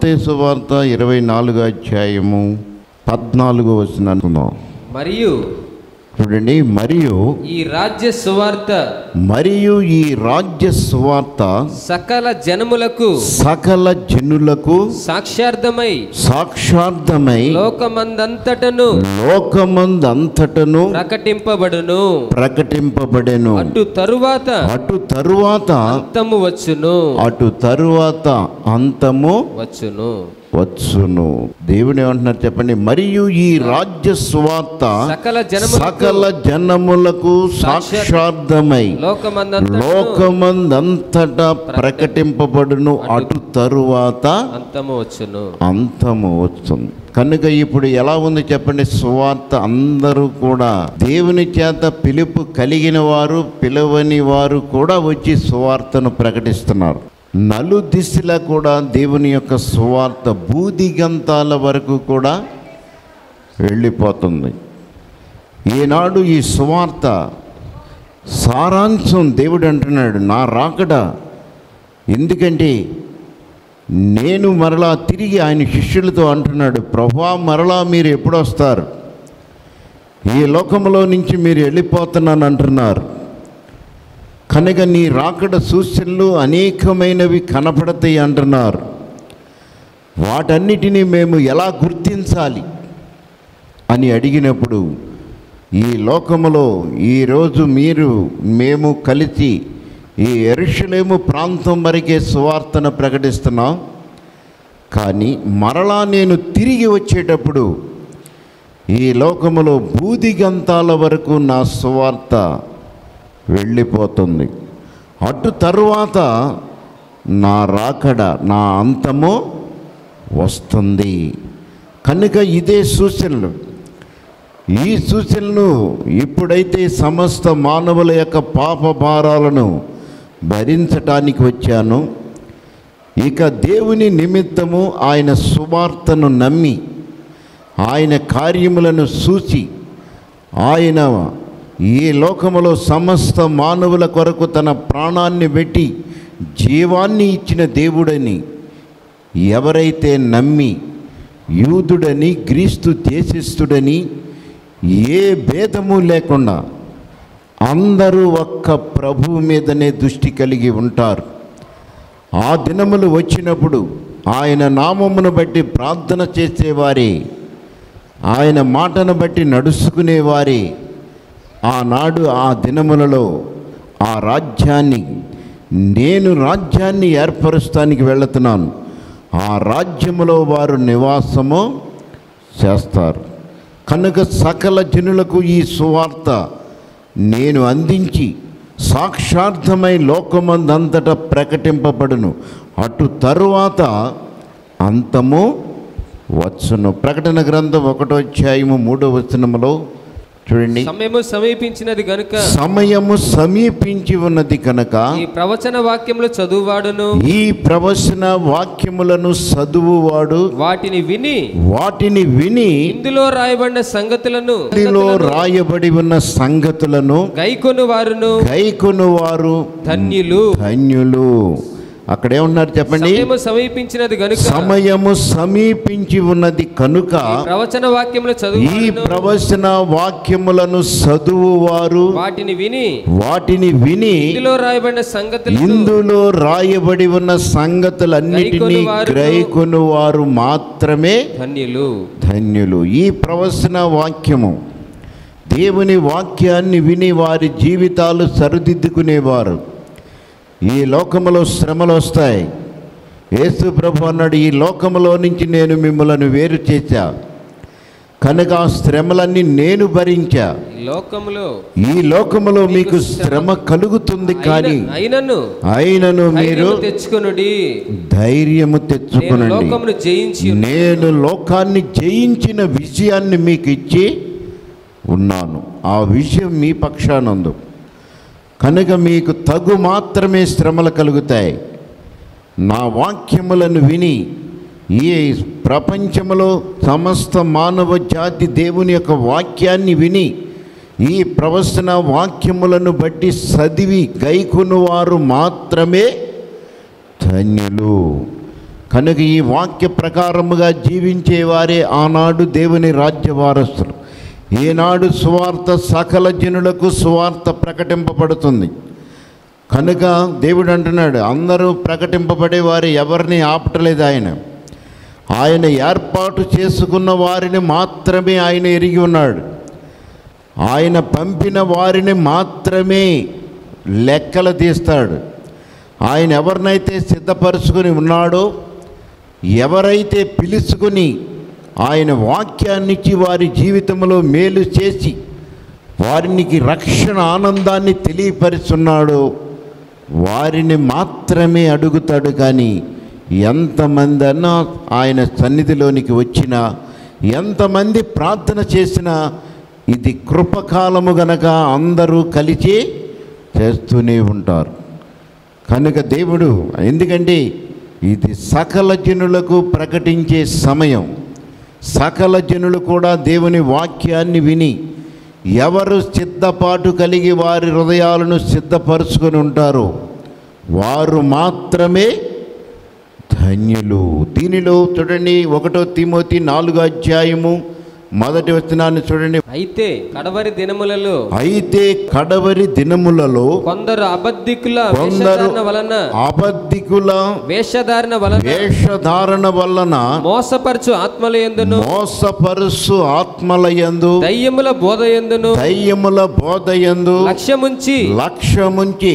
మత్తయి సువార్త 24వ అధ్యాయము 14వ వచనం. మరియు చూడండి, మరియు ఈ రాజ్య సువార్త సకల జనులకు సాక్ష్యార్థమై లోకమందంతటను ప్రకటింపబడును. అటు తరువాత అంతము వచ్చును. దేవుడు ఏమంటున్నారు చెప్పండి? మరియు ఈ రాజ్య సువార్త సకల జనములకు సాక్షార్థమై లోకమందంతటా ప్రకటింపబడును. అటు తరువాత అంతము వచ్చును. కనుక ఇప్పుడు ఎలా ఉంది చెప్పండి? సువార్త అందరూ కూడా దేవుని చేత పిలుపు కలిగిన వారు, పిలవని వారు కూడా వచ్చి సువార్తను ప్రకటిస్తున్నారు. నలుదిశలా కూడా దేవుని యొక్క సువార్త భూదిగంతాల వరకు కూడా వెళ్ళిపోతుంది. ఈనాడు ఈ సువార్త సారాంశం దేవుడు అంటున్నాడు, నా రాకడ. ఎందుకంటే నేను మరలా తిరిగి ఆయన శిష్యులతో అంటున్నాడు, ప్రభువా మరలా మీరు ఎప్పుడు వస్తారు? ఈ లోకంలో నుంచి మీరు వెళ్ళిపోతున్నాను అంటున్నారు. కనుక నీ రాకడ సూచనలు అనేకమైనవి కనపడతాయి అంటున్నారు. వాటన్నిటినీ మేము ఎలా గుర్తించాలి అని అడిగినప్పుడు, ఈ లోకములో ఈరోజు మేము కలిసి ఈ యెరూషలేము ప్రాంతం వరకే సువార్తను ప్రకటిస్తున్నాం. కానీ మరలా నేను తిరిగి వచ్చేటప్పుడు ఈ లోకములో భూదిగంతాల వరకు నా సువార్త వెళ్ళిపోతుంది. అటు తరువాత నా రాకడ, నా అంతము వస్తుంది. కనుక ఇదే సూచనలు. ఈ సూచనలు ఇప్పుడైతే సమస్త మానవుల యొక్క పాప భారాలను భరించటానికి వచ్చాను, ఇక దేవుని నిమిత్తము ఆయన సువార్తను నమ్మి ఆయన కార్యములను చూసి ఆయన ఈ లోకములో సమస్త మానవుల కొరకు తన ప్రాణాన్ని పెట్టి జీవాన్ని ఇచ్చిన దేవుడని ఎవరైతే నమ్మి యూదుడని క్రీస్తు దేశస్థుడని ఏ భేదము లేకుండా అందరూ ఒక్క ప్రభువు మీదనే దృష్టి కలిగి ఉంటారు. ఆ దినములు వచ్చినప్పుడు ఆయన నామమును బట్టి ప్రార్థన చేసేవారే, ఆయన మాటను బట్టి నడుచుకునేవారే ఆనాడు ఆ దినములలో ఆ రాజ్యాన్ని, నేను రాజ్యాన్ని ఏర్పరుస్తానికి వెళుతున్నాను, ఆ రాజ్యములో వారు నివాసము చేస్తారు. కనుక సకల జనులకు ఈ సువార్త నేను అందించి సాక్షార్థమై లోకమందంతటా ప్రకటింపబడును. అటు తరువాత అంతము వచ్చును. ప్రకటన గ్రంథం 1వ అధ్యాయము 3వ వచనములో చూడండి, సమయము సమీపించినది గనుక, సమయము సమీపించి ఉన్నది కనుక ఈ ప్రవచన వాక్యములు చదువువాడును, ఈ ప్రవచన వాక్యములను చదువువాడు వాటిని విని ఇందులో రాయబడి ఉన్న సంగతులను గైకొనువారు ధన్యులు. అక్కడేమన్నారు చెప్పండి? సమయము సమీపించి ఉన్నది కనుక ఈ ప్రవచన వాక్యములను చదువువారు వాటిని విని ఇందులో రాయబడి ఉన్న సంగతులన్నిటినీ గ్రహికొనువారు మాత్రమే ధన్యులు. ఈ ప్రవచన వాక్యము, దేవుని వాక్యాన్ని విని వారి జీవితాలు సరిదిద్దుకునేవారు. ఈ లోకములో శ్రమలు వస్తాయి. యేసు ప్రభు అన్నాడు, ఈ లోకములో నుంచి నేను మిమ్మల్ని వేరు చేశా, కనుక ఆ శ్రమలన్నీ నేను భరించా. ఈ లోకములో మీకు శ్రమ కలుగుతుంది, కానీ అయినను మీరు ధైర్యము తెచ్చుకొనండి, నేను లోకాన్ని జయించిన విజయాన్ని మీకు ఇచ్చి ఉన్నాను. ఆ విజయం మీ పక్షానందు. కనుక మీకు తగు మాత్రమే శ్రమలు కలుగుతాయి. నా వాక్యములను విని ఈ ప్రపంచంలో సమస్త మానవ జాతి దేవుని యొక్క వాక్యాన్ని విని ఈ ప్రవచన వాక్యములను బట్టి చదివి గైకొనువారు మాత్రమే ధన్యులు. కనుక ఈ వాక్య ప్రకారముగా జీవించేవారే ఆనాడు దేవుని రాజ్య వారసులు. ఈనాడు సువార్త సకల జనులకు సువార్త ప్రకటింపబడుతుంది. కనుక దేవుడు అంటున్నాడు, అందరూ ప్రకటింపబడేవారు ఎవరిని ఆపటలేదు. ఆయన ఏర్పాటు చేసుకున్న వారిని మాత్రమే ఆయన ఎరిగి ఉన్నాడు. ఆయన పంపిన వారిని మాత్రమే లెక్కలు తీస్తాడు. ఆయన ఎవరినైతే సిద్ధపరుచుకుని ఉన్నాడో, ఎవరైతే పిలుచుకుని ఆయన వాక్యాన్నిచ్చి వారి జీవితంలో మేలు చేసి వారికి రక్షణ ఆనందాన్ని తెలియపరుచున్నాడో వారిని మాత్రమే అడుగుతాడు. కానీ ఎంతమంది అన్నా ఆయన సన్నిధిలోనికి వచ్చినా, ఎంతమంది ప్రార్థన చేసినా, ఇది కృపకాలము గనక అందరూ కలిసి చేస్తూనే ఉంటారు. కనుక దేవుడు, ఎందుకంటే ఇది సకల జనులకు ప్రకటించే సమయం. సకల జనులు కూడా దేవుని వాక్యాన్ని విని ఎవరు సిద్ధపాటు కలిగి వారి హృదయాలను సిద్ధపరుచుకొని ఉంటారో వారు మాత్రమే ధన్యులు. దీనిలో చూడండి, 1 తిమోతి 4వ అధ్యాయము 1వ వచనాన్ని చూడండి. అయితే కడవరి దినములలో కొందరు అబద్ధికుల వేషధారణ వలన మోసపరచు ఆత్మల యందు దయ్యముల బోధయందు లక్ష్యముంచి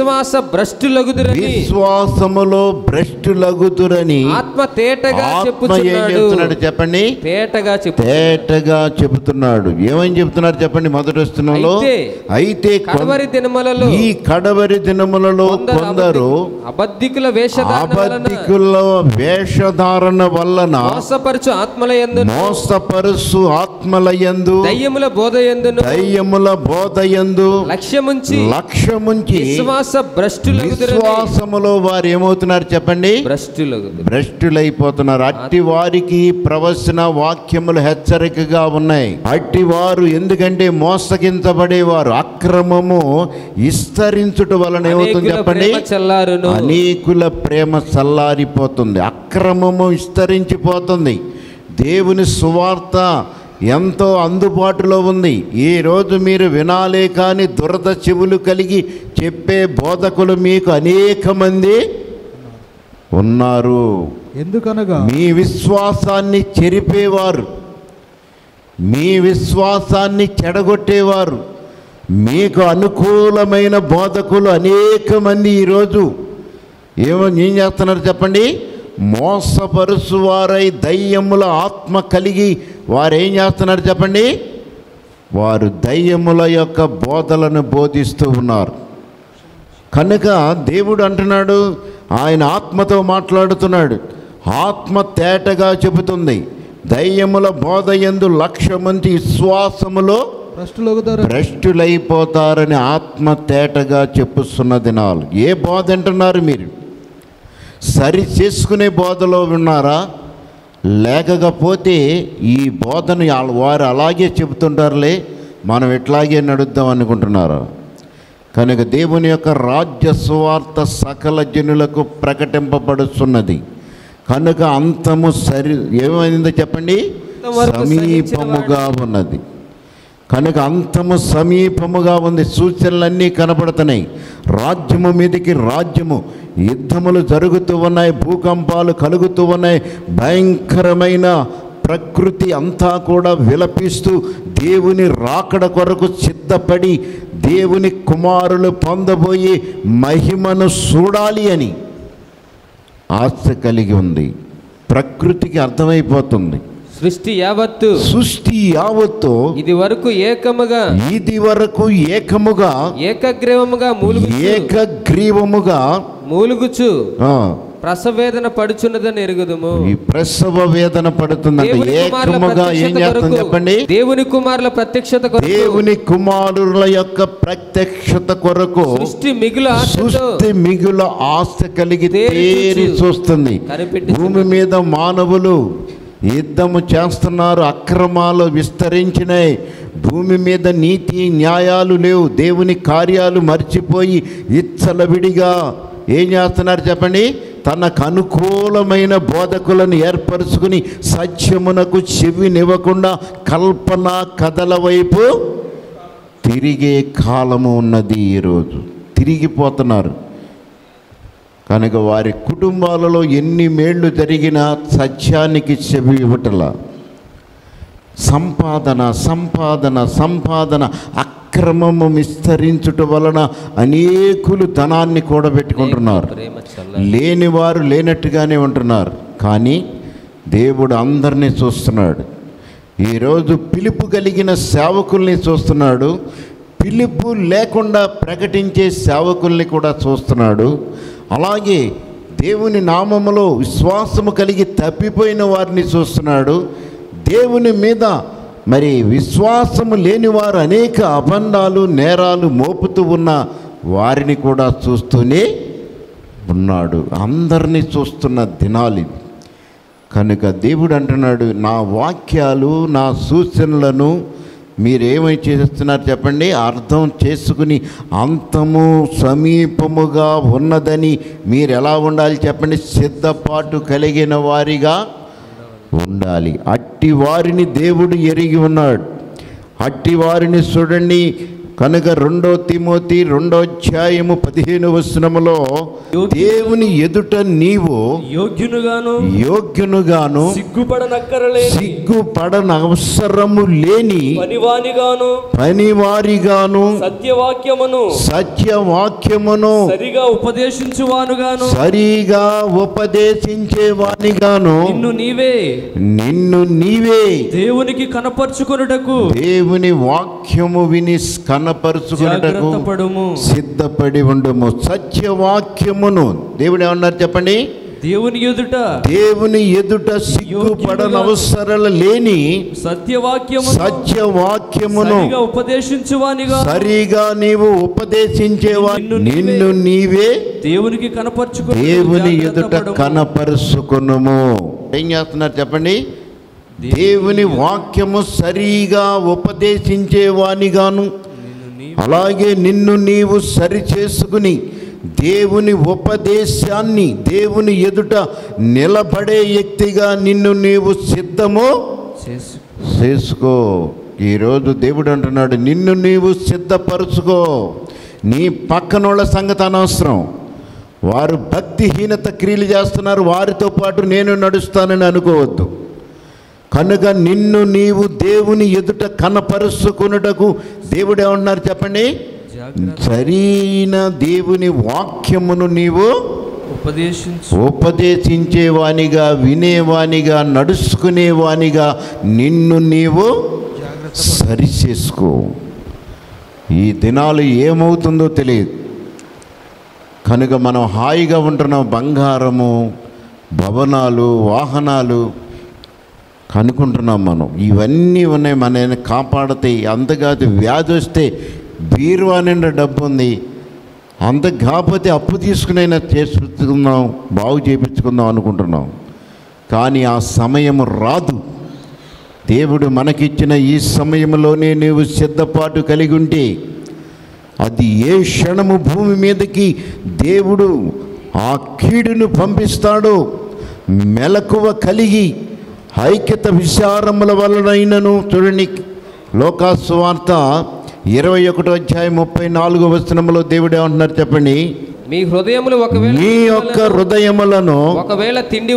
విశ్వాసములో భ్రష్టులగుదురని ఆత్మ తేటగా చెప్పుచున్నాడు. చెప్పండి, తేటగా చెబుతున్నాడు. ఏమని చెబుతున్నారు చెప్పండి? మొదటి వచనంలో, అయితే ఈ కడవరి దినములలో కొందరు అబద్ధికుల వేషధారణ వలన మోసపరుచు ఆత్మలయందు దయ్యముల బోధయందు లక్ష్యముంచి విశ్వాసములో వారు ఏమవుతున్నారు చెప్పండి? భ్రష్టులైపోతున్నారు. అట్టి వారికి ప్రవచన వాక్యములు హెచ్చరికగా ఉన్నాయి. అట్టి వారు ఎందుకంటే మోసగించబడేవారు. అక్రమము విస్తరించుట వలన ఏమవుతుంది చెప్పండి? అనేకుల ప్రేమ చల్లారిపోతుంది, అక్రమము విస్తరించిపోతుంది. దేవుని సువార్త ఎంతో అందుబాటులో ఉంది. ఈ రోజు మీరు వినాలే కానీ దురద చెవులు కలిగి చెప్పే బోధకులు మీకు అనేక మంది ఉన్నారు. ఎందుకనగా మీ విశ్వాసాన్ని చెరిపేవారు, మీ విశ్వాసాన్ని చెడగొట్టేవారు, మీకు అనుకూలమైన బోధకులు అనేక మంది ఈరోజు ఏం చేస్తున్నారు చెప్పండి? మోసపరుచువారై దయ్యముల ఆత్మ కలిగి వారు ఏం చేస్తున్నారు చెప్పండి? వారు దయ్యముల యొక్క బోధలను బోధిస్తూ ఉన్నారు. కనుక దేవుడు అంటున్నాడు, ఆయన ఆత్మతో మాట్లాడుతున్నాడు. ఆత్మ తేటగా చెబుతుంది, దయ్యముల బోధ యందు లక్ష్యమంతి విశ్వాసములో భ్రష్టులైపోతారని ఆత్మ తేటగా చెప్పుస్తున్న దినాలు. ఏ బోధ అంటున్నారు మీరు? సరి చేసుకునే బోధలో ఉన్నారా? లేకపోతే ఈ బోధను వారు అలాగే చెబుతుంటారులే, మనం ఎట్లాగే నడుద్దాం అనుకుంటున్నారా? కనుక దేవుని యొక్క రాజ్య సువార్త సకల జనులకు ప్రకటింపబడుతున్నది. కనుక అంతము ఏమైందో చెప్పండి? సమీపముగా ఉన్నది. కనుక అంతము సమీపముగా ఉంది. సూచనలన్నీ కనపడుతున్నాయి. రాజ్యము మీదకి రాజ్యము, యుద్ధములు జరుగుతూ ఉన్నాయి, భూకంపాలు కలుగుతూ ఉన్నాయి, భయంకరమైన ప్రకృతి అంతా కూడా విలపిస్తూ దేవుని రాకడ కొరకు సిద్ధపడి దేవుని కుమారులు పొందబోయే మహిమను చూడాలి అని ఆశ కలిగి ఉంది. ప్రకృతికి అర్థమైపోతుంది. సృష్టి యావత్తు ఇది వరకు ఏకగ్రీవముగా మూలుగుచు ప్రసవేదన పడుచున్నదని ఎరుగుదుము. ఈ ప్రసవ వేదన పడుతుందంటే ఏకముగా ఏం చేస్తుంది చెప్పండి? దేవుని కుమారుల ప్రత్యక్షత కొరకు, దేవుని కుమారుల యొక్క ప్రత్యక్షత కొరకు సృష్టి మిగుల ఆశ కలిగి తేరి చూస్తుంది. భూమి మీద మానవులు యుద్ధము చేస్తున్నారు, అక్రమాలు విస్తరించినాయి, భూమి మీద నీతి న్యాయాలు లేవు, దేవుని కార్యాలు మర్చిపోయి ఇచ్చలవిడిగా ఏం చేస్తున్నారు చెప్పండి? తనకు అనుకూలమైన బోధకులను ఏర్పరచుకుని సత్యమునకు చెవినివ్వకుండా కల్పన కథల వైపు తిరిగే కాలము ఉన్నది. ఈరోజు తిరిగిపోతున్నారు కనుక వారి కుటుంబాలలో ఎన్ని మేళ్ళు జరిగినా సత్యానికి చెవి ఇవ్వటల. సంపాదన సంపాదన సంపాదన అక్రమము విస్తరించుట వలన అనేకులు ధనాన్ని కూడబెట్టుకుంటున్నారు. లేనివారు లేనట్టుగానే ఉంటున్నారు. కానీ దేవుడు అందరినీ చూస్తున్నాడు. ఈరోజు పిలుపు కలిగిన సేవకుల్ని చూస్తున్నాడు. పిలుపు లేకుండా ప్రకటించే సేవకుల్ని కూడా చూస్తున్నాడు. అలాగే దేవుని నామములో విశ్వాసము కలిగి తప్పిపోయిన వారిని చూస్తున్నాడు. దేవుని మీద మరి విశ్వాసము లేని వారు అనేక అబద్ధాలు నేరాలు మోపుతూ ఉన్న వారిని కూడా చూస్తూనే ఉన్నాడు. అందరినీ చూస్తున్న దినాలు ఇవి. కనుక దేవుడు అంటున్నాడు, నా వాక్యాలు నా సూచనలను మీరేమై చేస్తున్నారు చెప్పండి, అర్థం చేసుకుని అంతము సమీపముగా ఉన్నదని మీరు ఎలా ఉండాలి చెప్పండి, సిద్ధపాటు కలిగిన వారిగా ఉండాలి. అట్టి వారిని దేవుడు ఎరిగి ఉన్నాడు. అట్టి వారిని చూడండి. కనుక 2 తిమోతి 2:15 దేవుని ఎదుట నీవు యోగ్యునుగాను సిగ్గుపడనవసరము లేని పనివారిగాను సత్యవాక్యమును సరిగా ఉపదేశించేవానిగాను నిన్ను నీవే దేవునికి కనపరుచుకొనుటకు దేవుని వాక్యము విని కనపరుచుకొనుటకు సిద్ధపడి ఉండుము. సత్యవాక్యమును దేవుడు ఏమన్నారు చెప్పండి, దేవుని ఎదుట సిగ్గుపడనవసరం లేని సత్యవాక్యమును సరిగా నీవు ఉపదేశించేవాడు నిన్ను నీవే దేవుని ఎదుట కనపరుచుకొనుము. ఏం చేస్తున్నారు చెప్పండి, దేవుని వాక్యము సరిగా ఉపదేశించేవానిగాను అలాగే నిన్ను నీవు సరి చేసుకుని దేవుని ఉపదేశాన్ని దేవుని ఎదుట నిలబడే వ్యక్తిగా నిన్ను నీవు సిద్ధము చేసుకో. ఈరోజు దేవుడు అంటున్నాడు, నిన్ను నీవు సిద్ధపరుచుకో. నీ పక్కనోళ్ళ సంగతి అనవసరం. వారు భక్తిహీనత క్రియలు చేస్తున్నారు, వారితో పాటు నేను నడుస్తానని అనుకోవద్దు. కనుక నిన్ను నీవు దేవుని ఎదుట కనపరుచుకొనుటకు దేవుడు ఏమన్నారు చెప్పండి, సరైన దేవుని వాక్యమును నీవు ఉపదేశించేవానిగా వినేవానిగా నడుచుకునేవానిగా నిన్ను నీవు సరి చేసుకో. ఈ దినాలు ఏమవుతుందో తెలియదు కనుక మనం హాయిగా ఉంటున్నాం. బంగారము, భవనాలు, వాహనాలు కనుక్కుంటున్నాం మనం. ఇవన్నీ ఉన్నాయి, మన కాపాడతాయి. అంతకాదు వ్యాధి వస్తే బీరువా నిండా డబ్బు ఉంది, అంత కాకపోతే అప్పు తీసుకునైనా చేసుకుందాం, బాగు చేయించుకుందాం అనుకుంటున్నాం. కానీ ఆ సమయం రాదు. దేవుడు మనకిచ్చిన ఈ సమయంలోనే నీవు సిద్ధపాటు కలిగి ఉంటే అది ఏ క్షణము భూమి మీదకి దేవుడు ఆ కీడును పంపిస్తాడో మెలకువ కలిగి ఐక్యత విచారముల వలనైనను. చూడండి, లోకాసువార్త 21:34 దేవుడు ఏమంటున్నారు చెప్పండి, మీ హృదయములు మీ యొక్క హృదయములను ఒకవేళ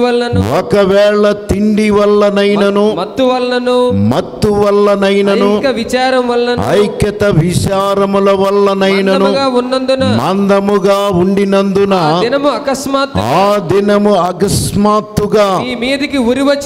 తిండి వల్లనైనను మత్తు వల్లనైనను ఐక్యత విచారముల వల్లనైనను మందముగా ఉండినందున ఆ దినము అకస్మాత్తుగా మీ మీదికి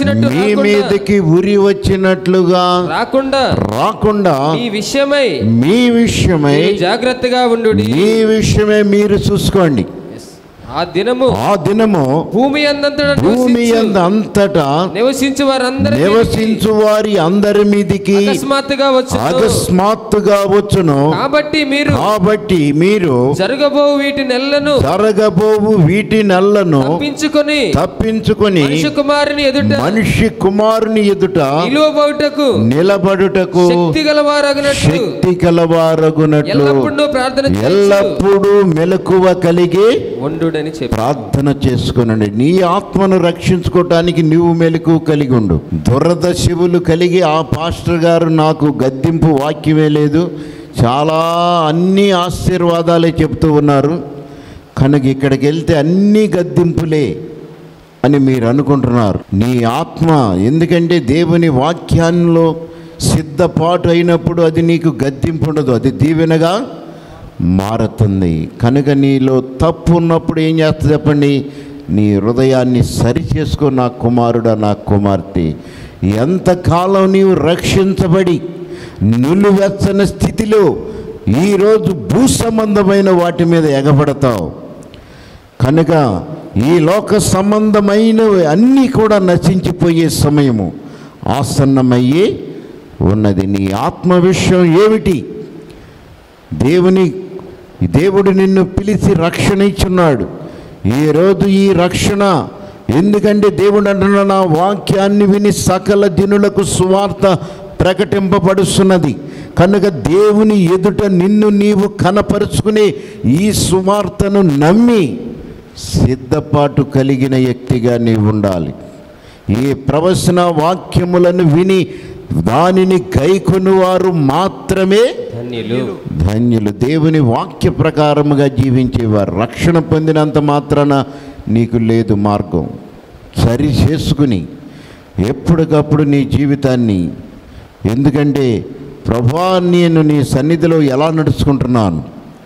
ఉరి వచ్చినట్లుగా రాకుండా మీ విషయమై జాగ్రత్తగా ఉండు. మీ విషయమే మీరు చూసుకోండి. ఆ దినము భూమి అంతటా నివసించు వారి అందరి మీదికి అకస్మాత్తుగా వచ్చును. కాబట్టి మీరు జరగబోవు వీటి నెలను తప్పించుకొని మనిషి కుమారుని ఎదుట నిలబడుటకు శక్తి గలవారగునట్లు ఎల్లప్పుడూ మెలకువ కలిగి ఉండు. ఉండుడని చెప్పి ప్రార్థన చేసుకునండి. నీ ఆత్మను రక్షించుకోవటానికి నీవు మెలకు కలిగి ఉండు. దురదశవులు కలిగి ఆ పాస్టర్ గారు నాకు గద్దింపు వాక్యమే లేదు, చాలా అన్ని ఆశీర్వాదాలే చెప్తూ ఉన్నారు, కనుక ఇక్కడికి వెళ్తే అన్నీ గద్దింపులే అని మీరు అనుకుంటున్నారు. నీ ఆత్మ, ఎందుకంటే దేవుని వాక్యాల్లో సిద్ధపాటు అయినప్పుడు అది నీకు గద్దింపు ఉండదు, అది దీవెనగా మారుతుంది. కనుక నీలో తప్పు ఉన్నప్పుడు ఏం చేస్తుంది చెప్పండి? నీ హృదయాన్ని సరి చేసుకో నా కుమారుడా, నా కుమార్తె. ఎంతకాలం నీవు రక్షించబడి నిలువెచ్చని స్థితిలో ఈరోజు భూ సంబంధమైన వాటి మీద ఎగబడతావు. కనుక ఈ లోక సంబంధమైనవి అన్నీ కూడా నశించిపోయే సమయము ఆసన్నమయ్యే ఉన్నది. నీ ఆత్మ విషయం ఏమిటి? దేవుడు నిన్ను పిలిచి రక్షణ ఇచ్చున్నాడు. ఈరోజు ఈ రక్షణ ఎందుకంటే దేవుడు అంటున్నాడు, నా వాక్యాన్ని విని సకల జనులకు సువార్త ప్రకటింపబడుతున్నది. కనుక దేవుని ఎదుట నిన్ను నీవు కనపరుచుకునే ఈ సువార్తను నమ్మి సిద్ధపాటు కలిగిన వ్యక్తిగా నీవు ఉండాలి. ఈ ప్రవచన వాక్యములను విని దానిని గైకొను వారు మాత్రమే ధన్యులు. దేవుని వాక్య ప్రకారముగా జీవించేవారు. రక్షణ పొందినంత మాత్రాన నీకు లేదు మార్గం. సరి చేసుకుని ఎప్పటికప్పుడు నీ జీవితాన్ని, ఎందుకంటే ప్రభువా నేను నీ సన్నిధిలో ఎలా నడుచుకుంటున్నాను,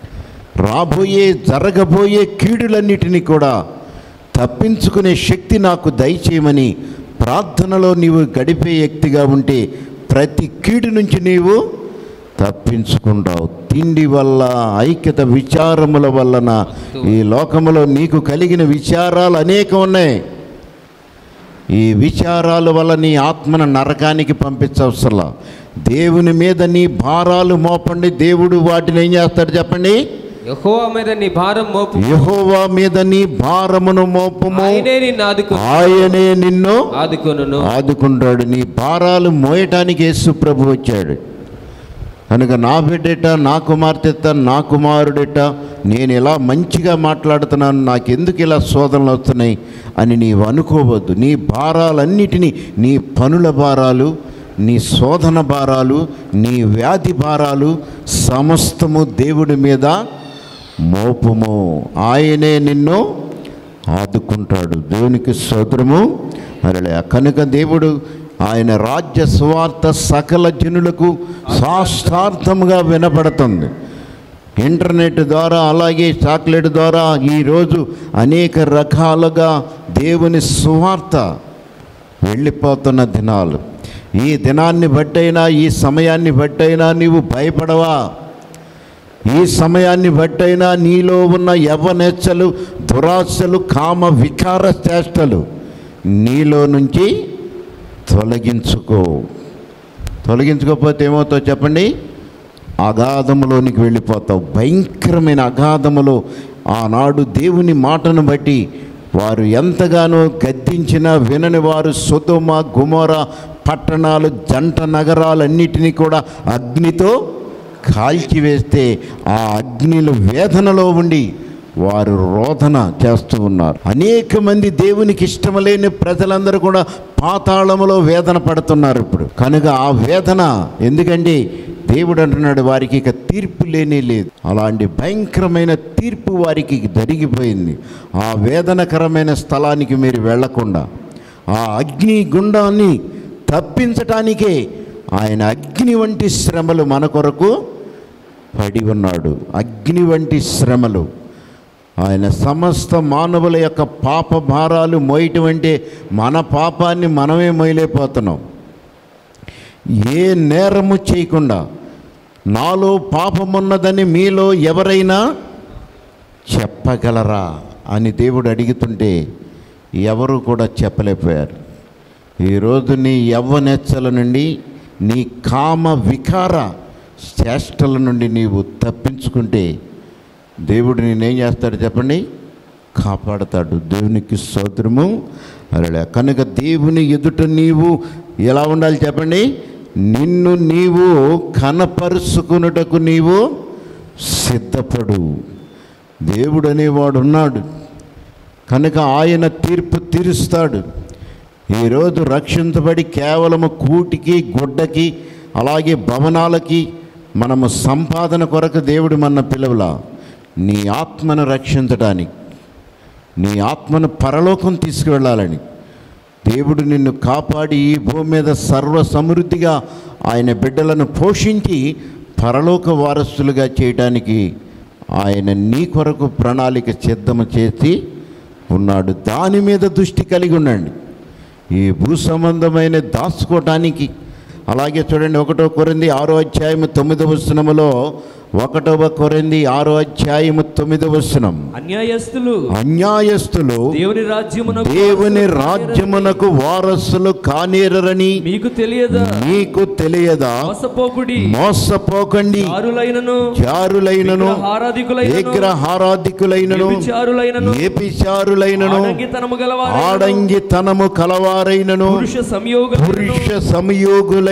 జరగబోయే కీడులన్నిటినీ కూడా తప్పించుకునే శక్తి నాకు దయచేయమని ప్రార్థనలో నీవు గడిపే వ్యక్తిగా ఉంటే ప్రతి కీడు నుంచి నీవు తప్పించుకుంటావు. తిండి వల్ల, ఐక్యత విచారముల వలన ఈ లోకములో నీకు కలిగిన విచారాలు అనేకం ఉన్నాయి. ఈ విచారాల వల్ల నీ ఆత్మను నరకానికి పంపించవసరం. దేవుని మీద నీ భారాలు మోపండి. దేవుడు వాటిని ఏం చేస్తాడు చెప్పండి? యెహోవా మీద నీ భారం మోపు. యెహోవా మీద నీ భారమును మోపుము, ఆయనే నిన్ను ఆదుకుంటాడు. నీ భారాలు మోయటానికి యేసు ప్రభు వచ్చాడు. కనుక నా బిడ్డట, నా కుమార్తెట, నా కుమారుడట, నేను ఇలా మంచిగా మాట్లాడుతున్నాను, నాకెందుకు ఇలా శోధనలు వస్తున్నాయి అని నీవు అనుకోవద్దు. నీ భారాలన్నిటినీ, నీ పనుల భారాలు, నీ శోధన భారాలు, నీ వ్యాధి భారాలు సమస్తము దేవుడి మీద మోపము, ఆయనే నిన్ను ఆదుకుంటాడు. దేవునికి స్తోత్రము. అలా కనుక దేవుడు ఆయన రాజ్య సువార్త సకల జనులకు శాస్త్రార్థముగా వినపడుతుంది. ఇంటర్నెట్ ద్వారా, అలాగే చాక్లెట్ ద్వారా ఈరోజు అనేక రకాలుగా దేవుని సువార్త వెళ్ళిపోతున్న దినాలు. ఈ దినాన్ని బట్టైనా, ఈ సమయాన్ని బట్టైనా నీవు భయపడవా? ఈ సమయాన్ని బట్టైనా నీలో ఉన్న యవ్వనేచ్ఛలు, దురాశలు, కామ వికార చేష్టలు నీలో నుంచి తొలగించుకోకపోతే ఏమవుతావు చెప్పండి? అగాధములోనికి వెళ్ళిపోతావు. భయంకరమైన అగాధములో ఆనాడు దేవుని మాటను బట్టి వారు ఎంతగానో గద్దించినా వినని వారు సొదొమ గొమొర్రా పట్టణాలు, జంట నగరాలన్నిటినీ కూడా అగ్నితో కాల్చివేస్తే ఆ అగ్నిలో వేదనలో ఉండి వారు రోదన చేస్తూ ఉన్నారు. అనేక మంది దేవునికి ఇష్టం లేని ప్రజలందరూ కూడా పాతాళములో వేదన పడుతున్నారు ఇప్పుడు. కనుక ఆ వేదన, ఎందుకంటే దేవుడు అంటున్నాడు వారికి ఇక తీర్పు లేనే లేదు. అలాంటి భయంకరమైన తీర్పు వారికి జరిగిపోయింది. ఆ వేదనకరమైన స్థలానికి మీరు వెళ్లకుండా ఆ అగ్ని గుండాన్ని తప్పించటానికే ఆయన అగ్ని వంటి శ్రమలు మన కొరకు పడి ఉన్నాడు. అగ్ని వంటి శ్రమలు ఆయన సమస్త మానవుల యొక్క పాప భారాలు మోయటం అంటే మన పాపాన్ని మనమే మోయలేకపోతున్నాం. ఏ నేరము చేయకుండా నాలో పాపమున్నదని మీలో ఎవరైనా చెప్పగలరా అని దేవుడు అడుగుతుంటే ఎవరు కూడా చెప్పలేకపోయారు. ఈరోజు నీ యవ్వనెచ్చల నుండి, నీ కామ వికార చేష్టల నుండి నీవు తప్పించుకుంటే దేవుడు నేనేం చేస్తాడు చెప్పండి? కాపాడతాడు. దేవునికి స్తోత్రము. అలా కనుక దేవుని ఎదుట నీవు ఎలా ఉండాలి చెప్పండి? నిన్ను నీవు కనపరుచుకున్నటకు నీవు సిద్ధపడు. దేవుడు అనేవాడు ఉన్నాడు. కనుక ఆయన తీర్పు తీరుస్తాడు. ఈరోజు రక్షించబడి కేవలము కూటికి గుడ్డకి అలాగే భవనాలకి మనము సంపాదన కొరకు దేవుడు మన పిలువలా, నీ ఆత్మను రక్షించడానికి, నీ ఆత్మను పరలోకం తీసుకువెళ్ళాలని దేవుడు నిన్ను కాపాడి ఈ భూమి మీద సర్వ సమృద్ధిగా ఆయన బిడ్డలను పోషించి పరలోక వారసులుగా చేయడానికి ఆయన నీ కొరకు ప్రణాళిక సిద్ధము చేసి ఉన్నాడు. దాని మీద దృష్టి కలిగి ఉండండి. ఈ భూ సంబంధమైన దాచుకోవటానికి. అలాగే చూడండి 1 కొరింథీ 6వ అధ్యాయము 9వ వచనములో, 1 కొరింథీ 6వ అధ్యాయము 9వ వచనం, అన్యాయస్తులు దేవుని రాజ్యమునకు వారసులు కానేరని మీకు తెలియదా? మోసపోకండి. జారులైనను, విగ్రహారాధికులైనను, వ్యభిచారులైనను, ఆడంగితనము కలవారైనను, పురుష సంయోగులైనను,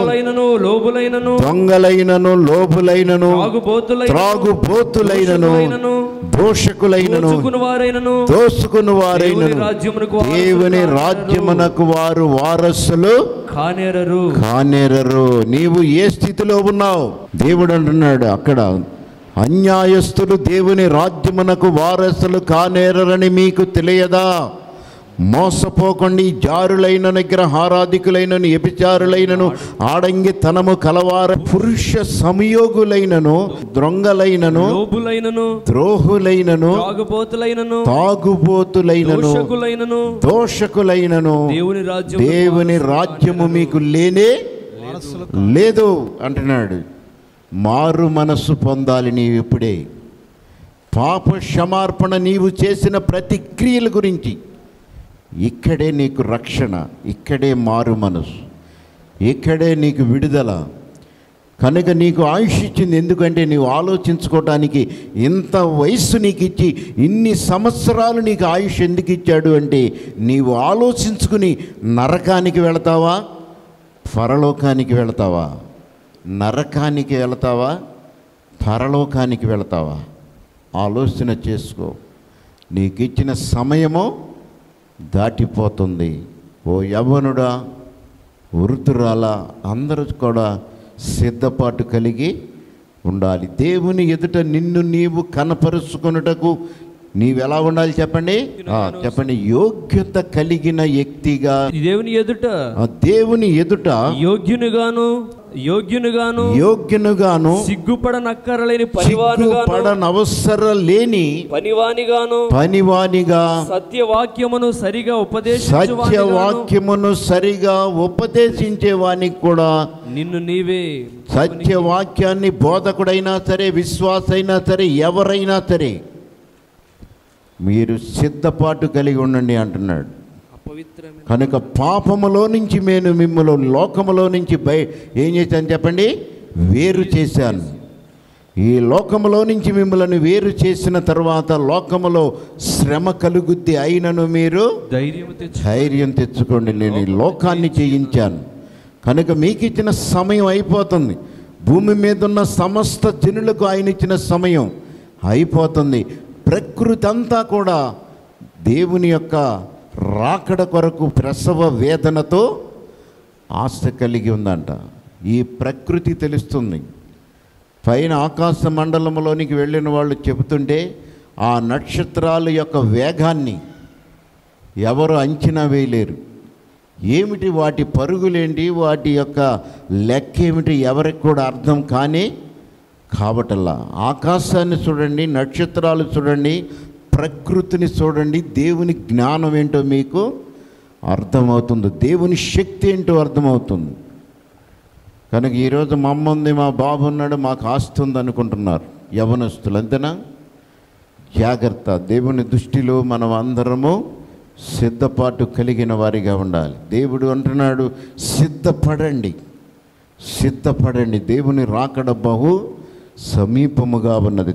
దొంగలైనను, లోబులైనను, త్రాగుబోతులైనను, దోషకులైనను, దోసుకుని వారైనను దేవుని రాజ్యమునకు వారు వారసులు కానేరరు. నీవు ఏ స్థితిలో ఉన్నావు? దేవుడు అంటున్నాడు అక్కడ, అన్యాయస్తులు దేవుని రాజ్యమునకు వారసులు కానేరని మీకు తెలియదా? మోసపోకండి. జారులైన, విగ్రహారాధికులైనను, వ్యభిచారులైనను, ఆడంగితనము కలవారు, పురుష సంయోగులైనను, దొంగలైనను, ద్రోహులైనను, తాగుబోతులైనను, దోషకులైనను దేవుని రాజ్యము మీకు లేనే లేదు అంటున్నాడు. మారు మనస్సు పొందాలి నీవు ఇప్పుడే. పాప క్షమార్పణ నీవు చేసిన ప్రతి క్రియల గురించి ఇక్కడే నీకు రక్షణ, ఇక్కడే మారు మనసు, ఇక్కడే నీకు విడుదల. కనుక నీకు ఆయుష్ ఇచ్చింది. ఎందుకంటే నీవు ఆలోచించుకోవటానికి ఇంత వయస్సు నీకు ఇచ్చి ఇన్ని సంవత్సరాలు నీకు ఆయుష్ ఎందుకు ఇచ్చాడు అంటే, నీవు ఆలోచించుకుని నరకానికి వెళతావా, పరలోకానికి వెళతావా? నరకానికి వెళతావా, పరలోకానికి వెళతావా? ఆలోచన చేసుకో. నీకు ఇచ్చిన సమయము దాటిపోతుంది. ఓ యవ్వనుడా, వృద్ధురాలా, అందరూ కూడా సిద్ధపాటు కలిగి ఉండాలి. దేవుని ఎదుట నిన్ను నీవు కనపరుచుకొనుటకు నీవెలా ఉండాలి చెప్పండి? చెప్పండి. యోగ్యత కలిగిన వ్యక్తిగా దేవుని ఎదుట యోగ్యునుగాను సిగ్గుపడనక్కరలేని పడనవసరం లేని పనివానిగా సత్యవాక్యమును సరిగా ఉపదేశించే వానికి కూడా నిన్ను నీవే సత్యవాక్యాన్ని బోధకుడైనా సరే, విశ్వాసైనా సరే, ఎవరైనా సరే మీరు సిద్ధపాటు కలిగి ఉండండి అంటున్నాడు. కనుక పాపములో నుంచి నేను మిమ్మల్ని లోకములో నుంచి ఏం చేశాను చెప్పండి? వేరు చేశాను. ఈ లోకములో నుంచి మిమ్మల్ని వేరు చేసిన తర్వాత లోకములో శ్రమ కలుగుద్ది, అయినను మీరు ధైర్యం తెచ్చుకోండి, నేను ఈ లోకాన్ని జయించాను. కనుక మీకు ఇచ్చిన సమయం అయిపోతుంది. భూమి మీద ఉన్న సమస్త జనులకు ఆయన ఇచ్చిన సమయం అయిపోతుంది. ప్రకృతి అంతా కూడా దేవుని యొక్క రాకడ కొరకు ప్రసవ వేదనతో ఆశ కలిగి ఉందంట. ఈ ప్రకృతి తెలుస్తుంది. పైన ఆకాశ మండలంలోనికి వెళ్ళిన వాళ్ళు చెబుతుంటే ఆ నక్షత్రాల యొక్క వేగాన్ని ఎవరు అంచనా వేయలేరు. ఏమిటి వాటి పరుగులేంటి, వాటి యొక్క లెక్క ఏమిటి ఎవరికి కూడా అర్థం కానీ కాబట్టల్లా. ఆకాశాన్ని చూడండి, నక్షత్రాలు చూడండి, ప్రకృతిని చూడండి, దేవుని జ్ఞానం ఏంటో మీకు అర్థమవుతుంది, దేవుని శక్తి ఏంటో అర్థమవుతుంది. కనుక ఈరోజు మా అమ్మ ఉంది, మా బాబు ఉన్నాడు, మాకు ఆస్తి ఉంది అనుకుంటున్నారు యవనస్తులు, అంతేనా? జాగ్రత్త. దేవుని దృష్టిలో మనం అందరము సిద్ధపాటు కలిగిన వారిగా ఉండాలి. దేవుడు అంటున్నాడు, సిద్ధపడండి, సిద్ధపడండి, దేవుని రాకడ బహు సమీపముగా ఉన్నది.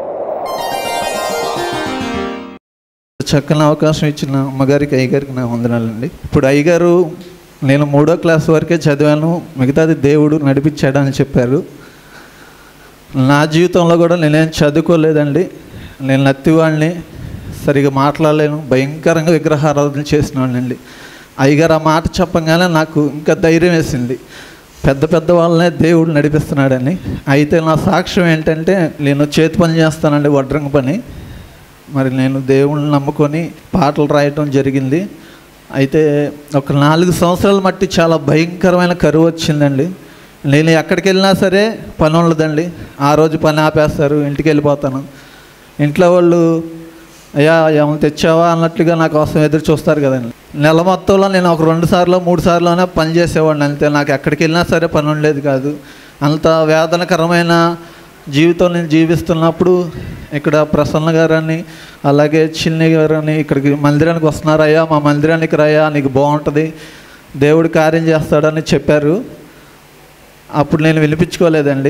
చక్కని అవకాశం ఇచ్చిన అమ్మగారికి, అయ్యగారికి నా వందనాలండి. ఇప్పుడు అయ్యగారు నేను 3వ క్లాస్ వరకే చదివాను, మిగతాది దేవుడు నడిపించాడని చెప్పారు. నా జీవితంలో కూడా నేనేం చదువుకోలేదండి, నేను నత్తివాడిని, సరిగా మాట్లాడలేను, భయంకరంగా విగ్రహారాధన చేసినానండి. అయ్యగారు ఆ మాట చెప్పగానే నాకు ఇంకా ధైర్యం వేసింది, పెద్ద పెద్ద వాళ్ళనే దేవుడు నడిపిస్తున్నాడని. అయితే నా సాక్ష్యం ఏంటంటే, నేను చేతి పని చేస్తానండి, వడ్రంగి పని. మరి నేను దేవుణ్ణి నమ్ముకొని పాటలు రాయటం జరిగింది. అయితే ఒక 4 సంవత్సరాల మట్టి చాలా భయంకరమైన కరువు వచ్చిందండి. నేను ఎక్కడికి వెళ్ళినా సరే పని ఉండదండి. ఆ రోజు పని ఆపేస్తారు, ఇంటికి వెళ్ళిపోతాను. ఇంట్లో వాళ్ళు అయ్యా ఏమైనా తెచ్చావా అన్నట్లుగా నా కోసం ఎదురు చూస్తారు కదండి. నెల మొత్తంలో నేను ఒక 2 సార్లు 3 సార్లునే పని చేసేవాడిని అంతే. నాకు ఎక్కడికి వెళ్ళినా సరే పని ఉండేది కాదు. అంత వేదనకరమైన జీవితం నేను జీవిస్తున్నప్పుడు ఇక్కడ ప్రసన్న గారని అలాగే చిన్ని గారని ఇక్కడికి మందిరానికి వస్తున్నారయ్యా, మా మందిరానికి రాయా, నీకు బాగుంటుంది, దేవుడు కార్యం చేస్తాడని చెప్పారు. అప్పుడు నేను వినిపించుకోలేదండి.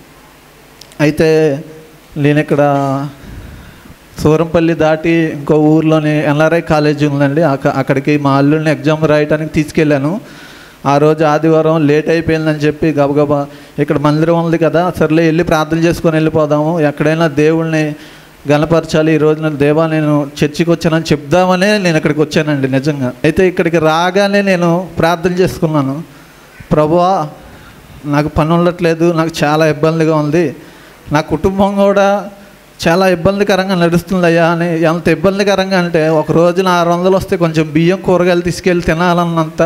అయితే నేను ఇక్కడ సూరంపల్లి దాటి ఇంకో ఊర్లోని ఎన్ఆర్ఐ కాలేజీ ఉందండి, అక్కడికి మా అల్లుడిని ఎగ్జామ్ రాయడానికి తీసుకెళ్ళాను. ఆ రోజు ఆదివారం లేట్ అయిపోయిందని చెప్పి గబగబా ఇక్కడ మందిరం ఉంది కదా, సర్లే వెళ్ళి ప్రార్థన చేసుకొని వెళ్ళిపోదాము, ఎక్కడైనా దేవుళ్ళని గణపరచాలి, ఈరోజు నేను దేవా నేను చర్చికి వచ్చానని చెప్దామనే నేను ఇక్కడికి వచ్చానండి నిజంగా. అయితే ఇక్కడికి రాగానే నేను ప్రార్థన చేసుకున్నాను, ప్రభువా నాకు పని ఉండట్లేదు, నాకు చాలా ఇబ్బందిగా ఉంది, నా కుటుంబం కూడా చాలా ఇబ్బందికరంగా నడుస్తుందయ్యా అని. ఎంత ఇబ్బందికరంగా అంటే ఒక రోజున 600 వస్తే కొంచెం బియ్యం కూరగాయలు తీసుకెళ్ళి తినాలన్నంత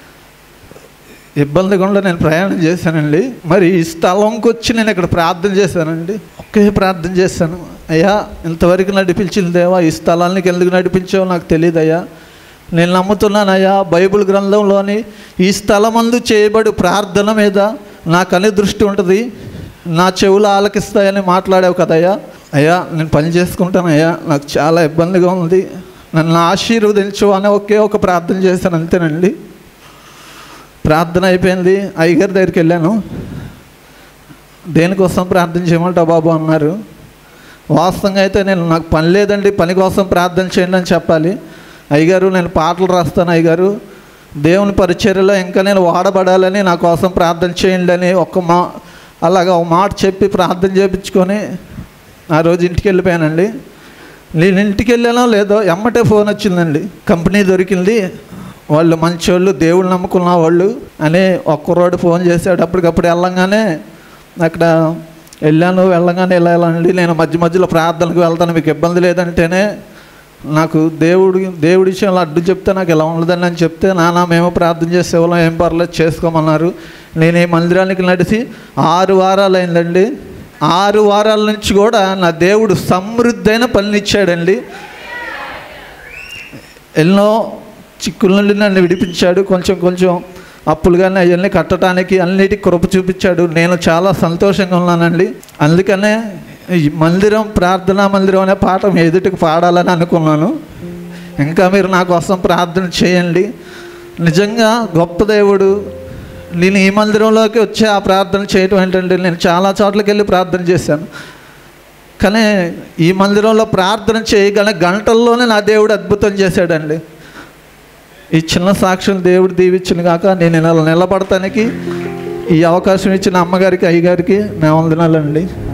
ఇబ్బందిగా ఉండి నేను ప్రయాణం చేశానండి. మరి ఈ స్థలంకి వచ్చి నేను ఇక్కడ ప్రార్థన చేశానండి, ఒకే ప్రార్థన చేశాను, అయ్యా ఇంతవరకు నడిపించింది దేవా, ఈ స్థలానికి ఎందుకు నడిపించావో నాకు తెలియదయ్యా, నేను నమ్ముతున్నానయ్యా బైబిల్ గ్రంథంలోని ఈ స్థలమందు చేయబడి ప్రార్థన మీద నాకు అనే దృష్టి ఉంటుంది, నా చెవులు ఆలకిస్తాయని మాట్లాడావు కదయ్యా, అయ్యా నేను పని చేసుకుంటానయ్యా, నాకు చాలా ఇబ్బందిగా ఉంది, నన్ను ఆశీర్వదించు అని ఒకే ఒక ప్రార్థన చేశాను అంతేనండి. ప్రార్థన అయిపోయింది, అయ్యగారి దగ్గరికి వెళ్ళాను. దేనికోసం ప్రార్థన చేయమంటావు బాబు అన్నారు. వాస్తవంగా అయితే నాకు పని లేదండి, పని కోసం ప్రార్థన చేయండి అని చెప్పాలి. అయ్యగారు నేను పాటలు రాస్తాను అయ్యగారు, దేవుని పరిచర్యలో ఇంకా నేను వాడబడాలని నా కోసం ప్రార్థన చేయండి అని అలాగా ఒక మాట చెప్పి ప్రార్థన చేయించుకొని ఆ రోజు ఇంటికి వెళ్ళిపోయానండి. నేను ఇంటికి వెళ్ళానో లేదో ఎమ్మటే ఫోన్ వచ్చిందండి, కంపెనీ దొరికింది, వాళ్ళు మంచోళ్ళు, దేవుళ్ళు నమ్ముకున్న వాళ్ళు అని ఒక్కరోడు ఫోన్ చేశాడు. అప్పటికప్పుడు వెళ్ళంగానే అక్కడ వెళ్ళంగానే వెళ్ళాలండి. నేను మధ్య మధ్యలో ప్రార్థనకు వెళ్తాను, మీకు ఇబ్బంది లేదంటేనే నాకు దేవుడి విషయంలో అడ్డు చెప్తే నాకు ఇలా ఉండదని అని చెప్తే, నాన్న మేము ప్రార్థన చేసేవాళ్ళం, ఏం పర్లేదు చేసుకోమన్నారు. నేను ఈ మందిరానికి నడిచి 6 వారాలు అయిందండి. 6 వారాల నుంచి కూడా నా దేవుడు సమృద్ధైన పనినిచ్చాడండి. ఎన్నో చిక్కుల నుండి నన్ను విడిపించాడు, కొంచెం అప్పులు కానీ అవన్నీ కట్టడానికి అన్నిటికీ కృప చూపించాడు. నేను చాలా సంతోషంగా ఉన్నానండి. అందుకనే ఈ మందిరం, ప్రార్థనా మందిరం అనే పాట మీ ఎదుటికి పాడాలని అనుకున్నాను. ఇంకా మీరు నా కోసం ప్రార్థన చేయండి. నిజంగా గొప్ప దేవుడు. నేను ఈ మందిరంలోకి వచ్చి ఆ ప్రార్థన చేయటం ఏంటంటే, నేను చాలా చోట్లకి వెళ్ళి ప్రార్థన చేశాను, కానీ ఈ మందిరంలో ప్రార్థన చేయగల గంటల్లోనే నా దేవుడు అద్భుతం చేశాడండి. ఈ చిన్న సాక్ష్యం దేవుడు దీవించిన కాక నేను ఇలా నిలబడటానికి ఈ అవకాశం ఇచ్చిన అమ్మగారికి, అయ్యగారికి నా వందనాలండి.